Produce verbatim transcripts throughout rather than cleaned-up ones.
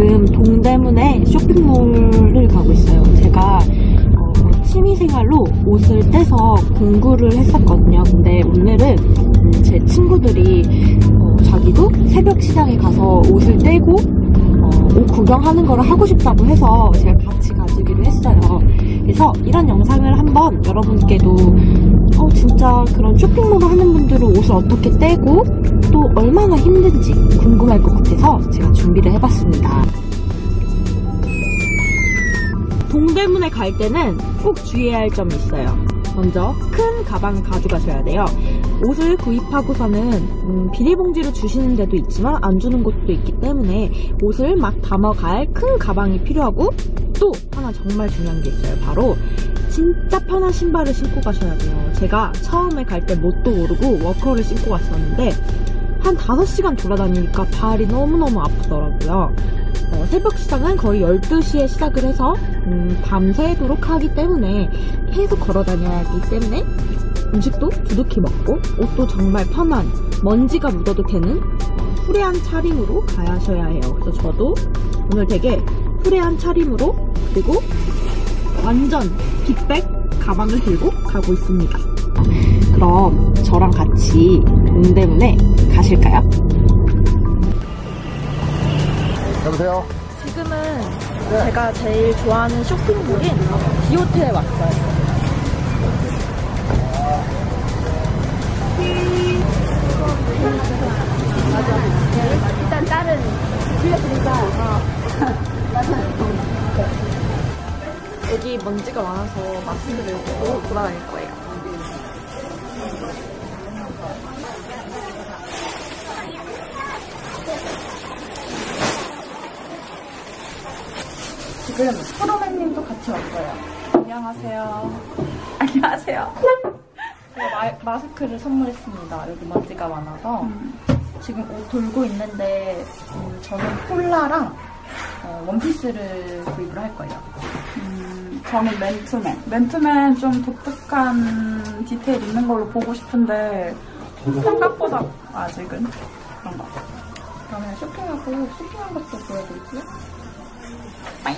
지금 동대문에 쇼핑몰을 가고 있어요. 제가 어, 취미생활로 옷을 떼서 공구를 했었거든요. 근데 오늘은 음, 제 친구들이 어, 자기도 새벽 시장에 가서 옷을 떼고 어, 옷 구경하는 거를 하고 싶다고 해서 제가 같이 가주기로 했어요. 그래서 이런 영상을 한번 여러분께도 어, 진짜 그런 쇼핑몰을 하는 분들은 옷을 어떻게 떼고 또 얼마나 힘든지 궁금할 것 같아서 제가 준비를 해봤습니다. 동대문에 갈 때는 꼭 주의해야 할 점이 있어요. 먼저 큰 가방을 가져가셔야 돼요. 옷을 구입하고서는 음, 비닐봉지로 주시는 데도 있지만 안 주는 곳도 있기 때문에 옷을 막 담아갈 큰 가방이 필요하고, 또 하나 정말 중요한 게 있어요. 바로 진짜 편한 신발을 신고 가셔야 돼요. 제가 처음에 갈 때 뭣도 모르고 워커를 신고 갔었는데 한 다섯 시간 돌아다니니까 발이 너무너무 아프더라고요. 어, 새벽 시장은 거의 열두 시에 시작을 해서 음, 밤새도록 하기 때문에 계속 걸어 다녀야 하기 때문에 음식도 두둑히 먹고 옷도 정말 편한, 먼지가 묻어도 되는 후레한 차림으로 가야 하셔야 해요. 그래서 저도 오늘 되게 후레한 차림으로, 그리고 완전 빅백 가방을 들고 가고 있습니다. 그럼 저랑 같이 동대문에 가실까요? 여보세요? 지금은 네. 제가 제일 좋아하는 쇼핑몰인 디오텔에 왔어요. 일단 다른 빌려드리자. 여기 먼지가 많아서 마스크를 쓰고 돌아다닐 거예요. 지금 프로맨님도 같이 왔어요. 안녕하세요. 안녕하세요. 제가 마, 마스크를 선물했습니다. 여기 먼지가 많아서. 음. 지금 옷 돌고 있는데 음, 저는 폴라랑 어, 원피스를 구입을 할 거예요. 음, 저는 맨투맨. 맨투맨 좀 독특한 디테일 있는 걸로 보고 싶은데 생각보다 아직은 그런 것 같아요. 그러면 쇼핑하고 쇼핑한 것도 보여드릴게요. 빠잉!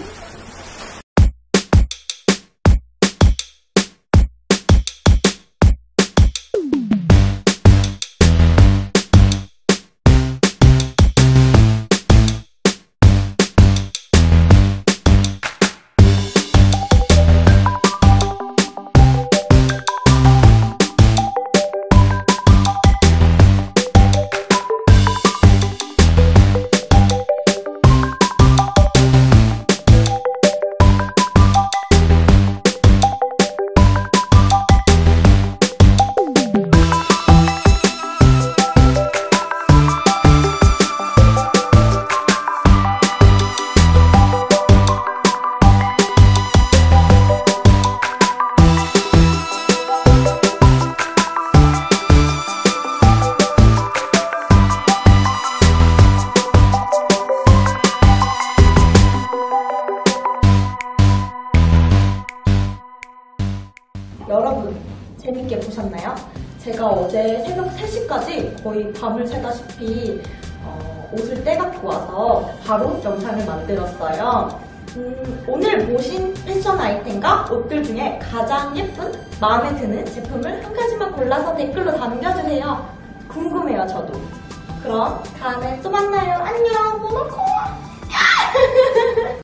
여러분, 재밌게 보셨나요? 제가 어제 새벽 세 시까지 거의 밤을 새다시피 어, 옷을 떼갖고 와서 바로 영상을 만들었어요. 음, 오늘 보신 패션 아이템과 옷들 중에 가장 예쁜, 마음에 드는 제품을 한 가지만 골라서 댓글로 남겨주세요. 궁금해요, 저도. 그럼 다음에 또 만나요. 안녕, 모노코!